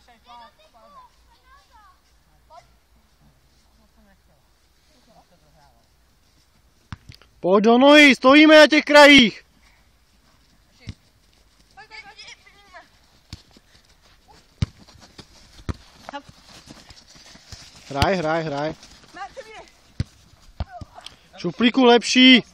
Pojď do nohy, stojíme na těch krajích. Hraj. Šuplíku lepší.